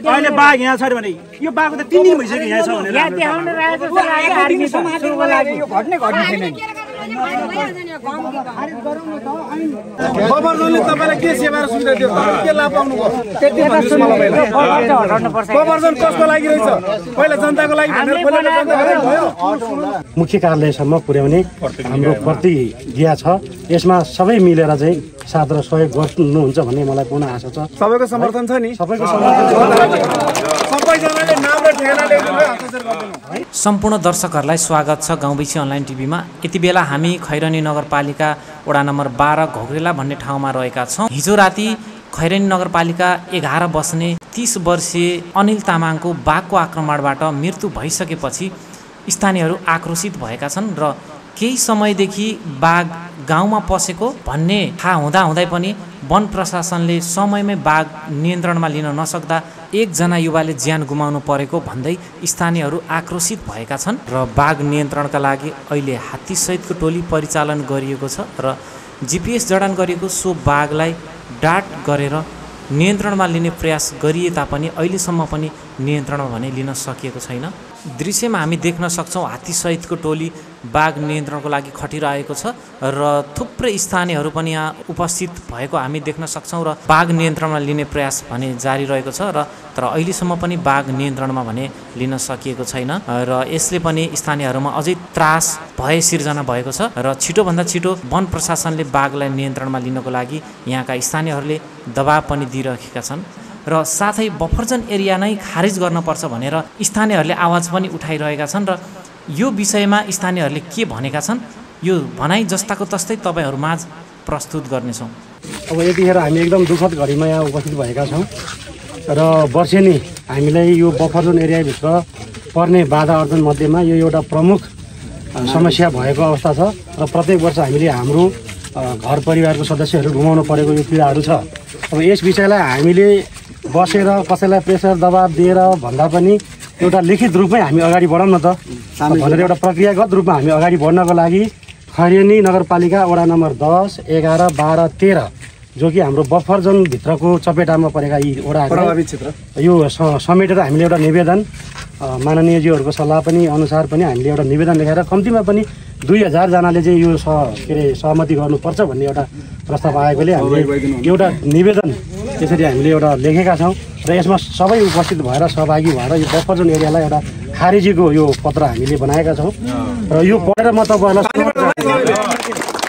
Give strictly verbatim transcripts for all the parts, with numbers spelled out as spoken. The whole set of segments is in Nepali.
अहिले बाघ यहाँ छ भने यो बाघको त तीन दिन भइसक्यो यहाँ छ भनेर यहाँ देखाउन राखेको छ आर्मी समाजको लागि यो घट्ने घट्ने छैन बफरजोनले तपाईलाई के सेवा र सुविधा दियो के लाभ पाउनु भयो त्यति भन्नुस् मलाई पहिला बफरजोन कसको लागि रहेछ पहिला जनताको लागि भनेर पहिला जनताको भयो मुख्य कार्यालयसम्म पुर्याउने हाम्रो प्रतिज्ञा छ यसमा सबै मिलेर चाहिँ साथ र सहयोग गर्नुहुन्छ भन्ने मलाई पूर्ण आशा छ सबैको समर्थन छ नि सबैको समर्थन छ सबैजनाले नाम र ठेगाना लेख्नुलाई हस्ताक्षर गर्दिनु सम्पूर्ण दर्शकहरूलाई स्वागत छ गाउँबेसी अनलाइन टिभीमा। यति बेला हामी खैरनी नगरपालिका वडा नम्बर बाह्र घोग्रेला भन्ने ठाउँमा रहेका छौँ। हिजो राति खैरनी नगरपालिका एघार बस्ने तीस वर्षीय अनिल तामाङको बाघको आक्रमणबाट मृत्यु भइसकेपछि स्थानीयहरू आक्रोशित भएका छन् र केही समयदेखि बाघ गाउँमा पसेको भन्ने थाहा हुँदाहुँदै पनि वन प्रशासनले समयमै बाघ नियन्त्रणमा लिन नसक्दा एकजना युवाले ज्यान गुमाउनु परेको भन्दै स्थानीयहरू आक्रोशित भएका छन् र बाघ नियन्त्रणका लागि अहिले हात्तीसहितको टोली परिचालन गरिएको छ र जिपिएस जडान गरिएको सो बाघलाई डाट गरेर नियन्त्रणमा लिने प्रयास गरिए तापनि अहिलेसम्म पनि नियन्त्रणमा भने लिन सकिएको छैन। दृश्यमा हामी देख्न सक्छौँ हात्तीसहितको टोली बाघ नियन्त्रणको लागि खटिरहेको छ र थुप्रै स्थानीयहरू पनि यहाँ उपस्थित भएको हामी देख्न सक्छौँ र बाघ नियन्त्रणमा लिने प्रयास भने जारी रहेको छ र तर अहिलेसम्म पनि बाघ नियन्त्रणमा भने लिन सकिएको छैन र यसले पनि स्थानीयहरूमा अझै त्रास भय सिर्जना भएको छ र छिटोभन्दा छिटो वन प्रशासनले बाघलाई नियन्त्रणमा लिनको लागि यहाँका स्थानीयहरूले दबाब पनि दिइरहेका छन् र साथै बफरजन एरिया नै खारिज गर्नुपर्छ भनेर स्थानीयहरूले आवाज पनि उठाइरहेका छन् र यो विषयमा स्थानीयहरूले के भनेका छन् यो भनाइ जस्ताको तस्तै तपाईँहरू माझ प्रस्तुत गर्नेछौँ। अब यतिखेर हामी एकदम दुःखद घडीमा यहाँ उपस्थित भएका छौँ र वर्षेनी हामीलाई यो बफरजोन एरियाभित्र पर्ने बाधा अर्जन मध्येमा यो एउटा प्रमुख समस्या भएको अवस्था छ र प्रत्येक वर्ष हामीले हाम्रो घर परिवारको सदस्यहरू गुमाउनु परेको यो पीडाहरू छ। अब यस विषयलाई हामीले बसेर कसैलाई प्रेसर दबाब दिएर भन्दा पनि एउटा लिखित रूपमै हामी अगाडि बढौँ न त भनेर एउटा प्रक्रियागत रूपमा हामी अगाडि बढ्नको लागि खैरनी नगरपालिका वडा नम्बर दस एघार बाह्र तेह्र जो कि हाम्रो बफर जोनभित्रको चपेटामा परेका यी वडाहरू क्षेत्र यो समेटेर हामीले एउटा निवेदन माननीयज्यूहरूको सल्लाह पनि अनुसार पनि हामीले एउटा निवेदन लेखेर कम्तीमा पनि दुई हजारजनाले चाहिँ यो स के अरे सहमति गर्नुपर्छ भन्ने एउटा प्रस्ताव आएकोले हामीले एउटा निवेदन त्यसरी हामीले एउटा लेखेका छौँ र यसमा सबै उपस्थित भएर सहभागी भएर यो बफर जोन एरियालाई एउटा खारिजीको यो पत्र हामीले बनाएका छौँ र यो पढेर म तपाईँहरूलाई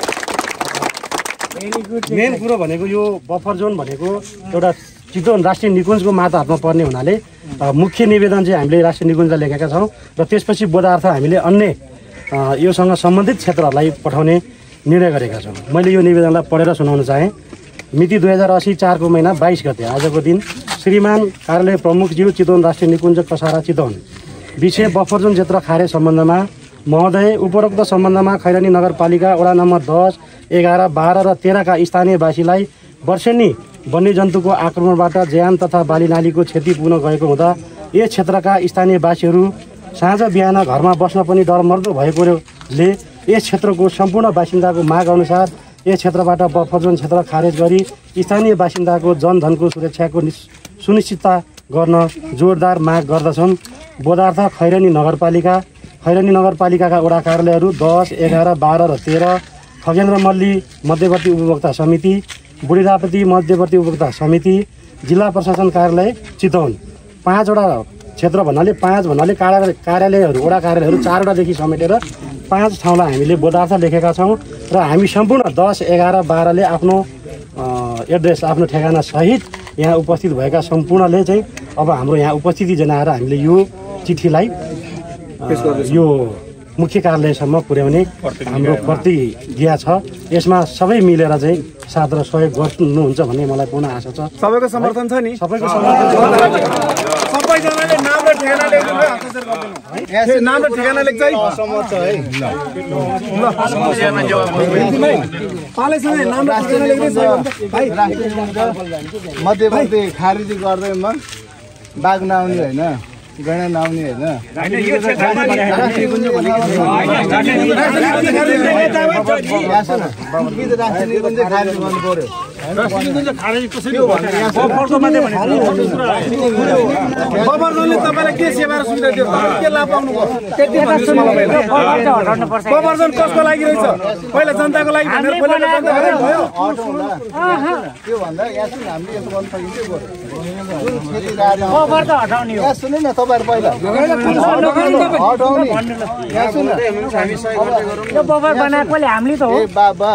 मेन कुरो भनेको यो बफर जोन भनेको एउटा चितवन राष्ट्रिय निकुञ्जको मातहतमा पर्ने हुनाले मुख्य निवेदन चाहिँ हामीले राष्ट्रिय निकुञ्जलाई लेखेका छौँ र त्यसपछि बोधार्थ हामीले अन्य योसँग सम्बन्धित क्षेत्रहरूलाई पठाउने निर्णय गरेका छौँ। मैले यो निवेदनलाई पढेर सुनाउन चाहेँ। मिति दुई हजार असी चारको महिना बाइस गते आजको दिन श्रीमान कार्यालय प्रमुखज्यू चितवन राष्ट्रिय निकुञ्ज कसारा चितवन विषय बफर जोन क्षेत्र खारे सम्बन्धमा महोदय उपरोक्त सम्बन्धमा खैरनी नगरपालिका वडा नम्बर दस एघार बाह्र र तेह्रका स्थानीयवासीलाई वर्षेनी वन्यजन्तुको आक्रमणबाट ज्यान तथा बालीनालीको क्षति पुग्न गएको हुँदा यस क्षेत्रका स्थानीयवासीहरू साँझ बिहान घरमा बस्न पनि डरमर्दो भएकोले यस क्षेत्रको सम्पूर्ण बासिन्दाको माग अनुसार यस क्षेत्रबाट बफर जोन क्षेत्र खारेज गरी स्थानीय बासिन्दाको जनधनको सुरक्षाको सुनिश्चितता गर्न जोरदार माग गर्दछन्। बोधार्थ खैरनी नगरपालिका खैरनी नगरपालिकाका वडा कार्यालयहरू दस एघार बाह्र र तेह्र खगेन्द्र मल्ली मध्यवर्ती उपभोक्ता समिति बुढीरापति मध्यवर्ती उपभोक्ता समिति जिल्ला प्रशासन कार्यालय चितवन पाँचवटा क्षेत्र भन्नाले पाँच भन्नाले कार्यालयहरू वडा कार्यालयहरू चारवटादेखि समेटेर पाँच ठाउँलाई हामीले बोधार्थ लेखेका छौँ र हामी सम्पूर्ण दस एघार बाह्रले आफ्नो एड्रेस आफ्नो ठेगाना सहित यहाँ उपस्थित भएका सम्पूर्णले चाहिँ अब हाम्रो यहाँ उपस्थिति जनाएर हामीले यो चिठीलाई यो मुख्य कार्यालयसम्म पुर्याउने हाम्रो प्रतिज्ञा छ। यसमा सबै मिलेर चाहिँ साथ र सहयोग गर्नुहुन्छ भन्ने मलाई पूर्ण आशा छ। सबैको समर्थन छ नि सबैको समर्थन छ। सबैजनाले नाम र ठेगाना लेख्नुलाई हस्ताक्षर गर्दिनु है नाम र ठेगाना लेख्छ है समर्थ है ल पालेसँगै नाम र ठेगाना लेख्दै भाइ मध्यवर्ती खारिजी गर्दैमा बाघ नआउने हैन गणना नआउने हैन यो क्षेत्रमा राष्ट्रिय निकुञ्ज भनेको राष्ट्रिय निकुञ्ज खारिज गर्नु पर्यो बफर जोनले तपाईँलाई के सेवा र सुविधा दियो के लाभ पाउनुभयो त्यति भन्नुहोस् मलाई पहिला बफर जोन कसको लागि रहेछ पहिला जनताको लागि भनेर पहिला जनताको लागि भयो त्यो भन्दा यहाँ सुन हामीले यसो गर्न सकिन्छ जुन खेती राजा बफर त हटाउने हो यहाँ सुन्नु न तपाईहरु पहिला हटाउने यहाँ सुन यो बफर बनाएकोले हामीले त हो ए बाबा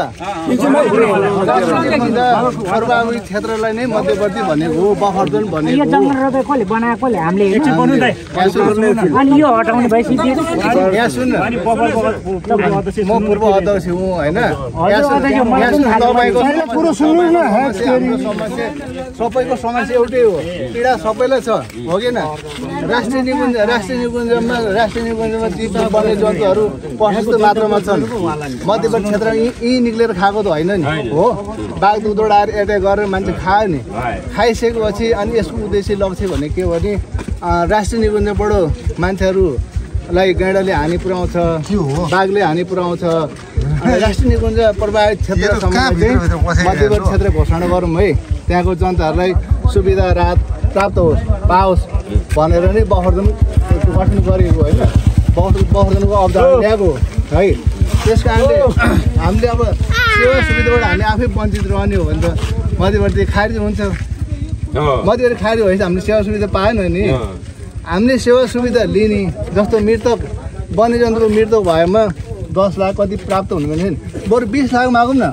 सर्वाङ्गीण क्षेत्रलाई नै मध्यवर्ती भनेको हो बफर जोन भनेको यो जंगल रोपेकोले बनाएकोले हामीले अनि यो हटाउने भएपछि यहाँ सुन म पूर्व अध्यक्ष हुँ हैन यहाँ सुन तपाईको कुरो सुन्नु न समस्या सबैको समस्या एउटै हो पीडा सबैलाई छ हो कि न राष्ट्रिय निकुञ्ज राष्ट्रिय निकुञ्जमा राष्ट्रिय निकुञ्जमा द्वीपमा बन्ने जन्तुहरू प्रशस्त मात्रामा छन् मध्यवर्ती क्षेत्र यी निक्लेर खाएको त होइन नि हो बाघ दुधोड आएर एट्याक गरेर मान्छे खायो नि खाइसकेपछि अनि यसको उद्देश्य लक्ष्य भने के हो भने राष्ट्रिय निकुञ्जबाट मान्छेहरूलाई गैंडाले हानि पुर्याउँछ बाघले हानि पुर्याउँछ राष्ट्रिय निकुञ्ज प्रभावित क्षेत्रसम्म चाहिँ मध्यवर्ती क्षेत्र घोषणा गरौँ है त्यहाँको जनताहरूलाई सुविधा राहत प्राप्त होस् पाओस् भनेर नै बफर जोन गठन गरेको होइन बफर बफर जोनको अवधारणा ल्याएको है त्यस कारणले हामीले अब सेवा सुविधाबाट हामी आफै वञ्चित रहने हो भने त मध्यवर्ती खारिज हुन्छ मध्यवर्ती खारिज भएपछि हामीले सेवा सुविधा पाएन नि हामीले सेवा सुविधा लिने जस्तो मृतक वन्यजन्तुको मृत्यु भएमा दस लाख कति प्राप्त हुनु भने बरु बिस लाख मागौँ न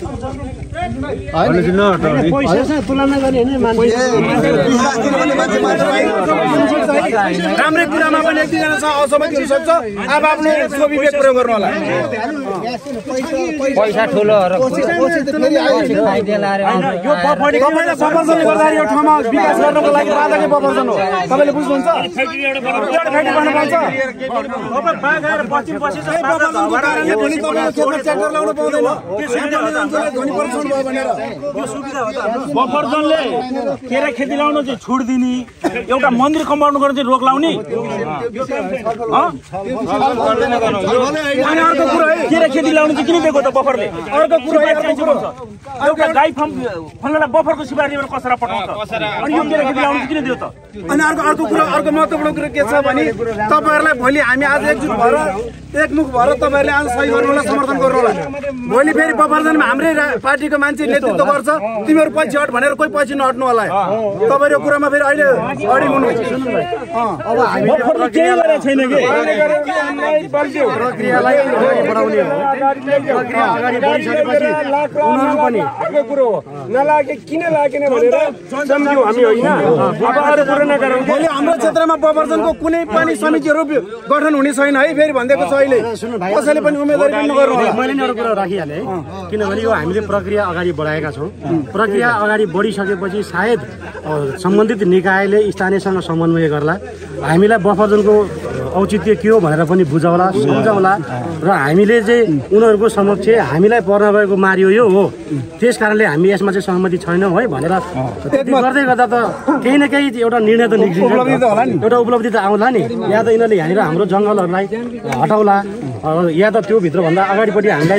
राम्रै कुरामा पनि एक दुईजना छ असहमति हुन सक्छ अब आफ्नो विवेक प्रयोग गर्नु होला पैसा ठुलोहरु यो बफर जोनले गर्दाखेरि यो ठाउँमा विकास गर्नको लागि राजाकै बफर जोन हो तपाईले बुझ्नुहुन्छ एउटा फ्याक्ट्री बनाउनुहुन्छ अब बाघ आएर पश्चिम पश्चिम बफर जोनको कारणले भोलि तपाईले खेतमा ट्र्याक्टर लाउन पाउँदैन त्यो ध्वनि प्रदूषण भयो भनेर यो सुविधा हो त बफर जोनले केरा खेती लाउन चाहिँ छुट दिने एउटा मन्दिर कम्पाउन्ड गर्न चाहिँ रोक लाउने अनि अर्को कुरा है केरा खेती लाउन चाहिँ किन दिएको त बफरले अर्को कुरा एउटा गाई फार्म फल्नलाई बफरको सिफारिसबाट कसरा पठाउँछ अनि यो केरा खेती लाउन चाहिँ किन दियो त अनि अर्को अर्को कुरा अर्को महत्त्वपूर्ण कुरा के छ भने तपाईहरुलाई भोलि हामी आज एकजुट भएर एकमुख भएर तपाईहरुले आज सही गर्नुलाई समर्थन गर्नु होला भोलि फेरि बफर जोनमा हाम्रै पार्टीको मान्छे नेतृत्व गर्छ तिमीहरु पछि हट भनेर कोही पछि नहट्नु होला तपाईहरु यो कुरामा फेरि अहिले अडी हुनु अब हामी बफरले केही गरेको छैन के प्रक्रियालाई अगाडि बढाउने हो प्रक्रिया अगाडि बढिसकेपछि उनीहरु पनि अर्को कुरो हो नलागे किन लागेन भनेर सम्झ्यौ हामी होइन अब अरु कुरा नगरौँ भोलि हाम्रो क्षेत्रमा बफर जोनको कुनै पनि समितिहरु गठन हुने छैन है फेरि भन्दैको छ अहिले कसैले पनि उम्मेदवारी पनि नगर्नु होला मैले नि अरु कुरा राखिहाले है किनभने यो हामीले प्रक्रिया अगाडि बढाएका छौं प्रक्रिया अगाडि बढिसकेपछि सायद सम्बन्धित निकायले स्थानीयसँग समन्वय गर्ला हामीलाई बफर जोनको औचित्य के हो भनेर पनि बुझाउला सम्झाउला र हामीले चाहिँ उनीहरुको समक्ष हामीलाई पर्न गएको मारियो यो हो त्यसकारणले हामी यसमा चाहिँ सहमति छैनौं है भनेर त्यति गर्दै गर्दा त केही न केही एउटा निर्णय त निस्किन्छ एउटा उपलब्धि त आउला नि या त यिनीहरुले यहाँनिर हाम्रो जंगलहरुलाई हटाउला या त त्यो भित्र भन्दा अगाडिपट्टि हामीलाई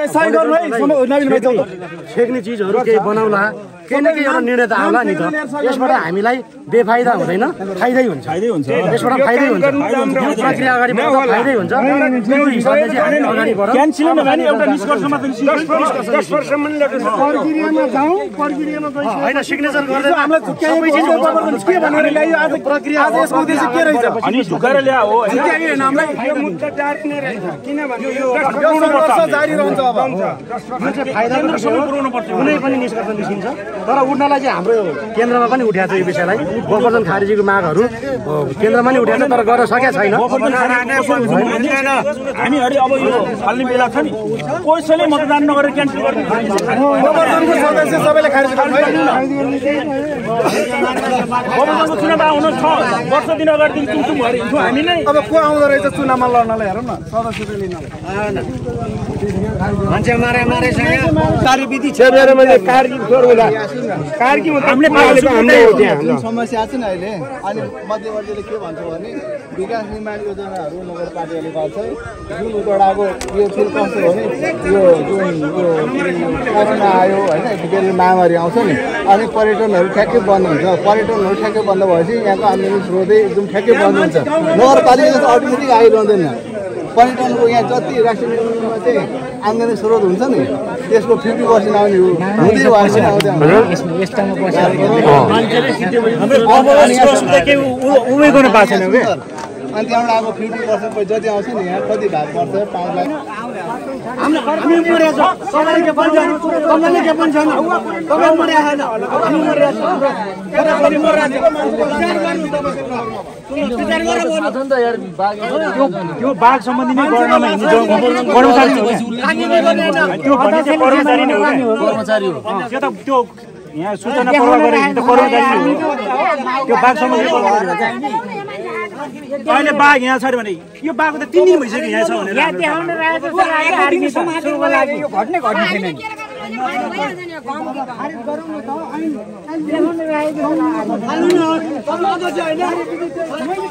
छेक्ने चीजहरु केही बनाउला केही न केही एउटा निर्णय त आउला नि त यसबाट हामीलाई बेफाइदा हुँदैन फाइदै हुन्छ फाइदै हुन्छ यसबाट फाइदै हुन्छ यो प्रक्रिया अगाडि बढ्दा फाइदै हुन्छ त्यो हिसाबले चाहिँ हामी अगाडि बढौँ क्यान्सल नभए एउटा निष्कर्षमा त दस वर्षसम्म प्रक्रियामा जाउँ प्रक्रियामा गइसक्यो हैन सिग्नेचर गर्दै हामीलाई सबै चिज के भनेर ल्यायो आज प्रक्रिया आज यसको उद्देश्य के रहेछ अनि झुकाएर ल्या हो के हैन हामीलाई यो मुद्दा जारी नै रहेछ किनभने यो वर्ष जारी रहन्छ अब जुन चाहिँ फाइदा पुर्याउनु पर्छ कुनै पनि निष्कर्ष निस्किन्छ तर उठ्नलाई चाहिँ हाम्रो केन्द्रमा पनि उठाएको छ यो विषयलाई बफर जोन खारेजीको मागहरू केन्द्रमा पनि उठाएको छ तर गर्न सकेका छैन हामीहरु अब यो फाल्ने बेला छ नि कसैले मतदान नगरेर क्यान्सल गर्ने बफर जोनको सदस्य सबैले खारेज गर्नुभयो बफर जोनको चुनाव आउन छ वर्ष दिन अगाडि चुमचुम भएर हिँड्छौँ हामी नै अब को आउँदो रहेछ चुनावमा लड्नलाई हेरौँ न सदस्य लिनलाई मान्छे मारे मारे सँग कार्यविधि छ मेरो मैले कार्य गर्नुला हामीले पालेको हाम्रो हो त्यहाँ जुन समस्या छ नि अहिले अनि मध्यवर्तीले के भन्छ भने विकास निर्माण योजनाहरू नगरपालिकाले गर्छ जुन उतडाको यो फेरि कस्तो हो भने यो जुन यो कोरोना आयो होइन के अरे महामारी आउँछ नि अनि पर्यटनहरू ठ्याक्कै बन्द हुन्छ पर्यटनहरू ठ्याक्कै बन्द भएपछि यहाँको आम्दानी स्रोतै एकदम ठ्याक्कै बन्द हुन्छ नगरपालिका त अटोमेटिक आइरहँदैन पर्यटनको यहाँ जति राष्ट्रिय निकुञ्जमा चाहिँ आम्दानी स्रोत हुन्छ नि त्यसको फिफ्टी पर्सेन्ट आउने हो हुँदै भएन अनि त्यहाँबाट अब फिफ्टी पर्सेन्ट जति आउँछ नि यहाँ कति भाग पर्छ पाँच लाख त्यो बाघ सम्बन्धी नै गर्नमा हिँड्ने कर्मचारी हो त्यो भने चाहिँ कर्मचारी नै हो कर्मचारी हो त्यो त त्यो यहाँ सूचना प्रवाह गरे त कर्मचारी हो त्यो बाघ सम्बन्धी अहिले बाघ यहाँ छ अरे भने यो बाघ त तीन दिन भइसक्यो यहाँ छ भनेर यहाँ देखाउन रहेछ सर आर्मी समाजको लागि यो घट्ने घट्ने छैन खारिज गरौँ न त अनि देखाउन रहेछ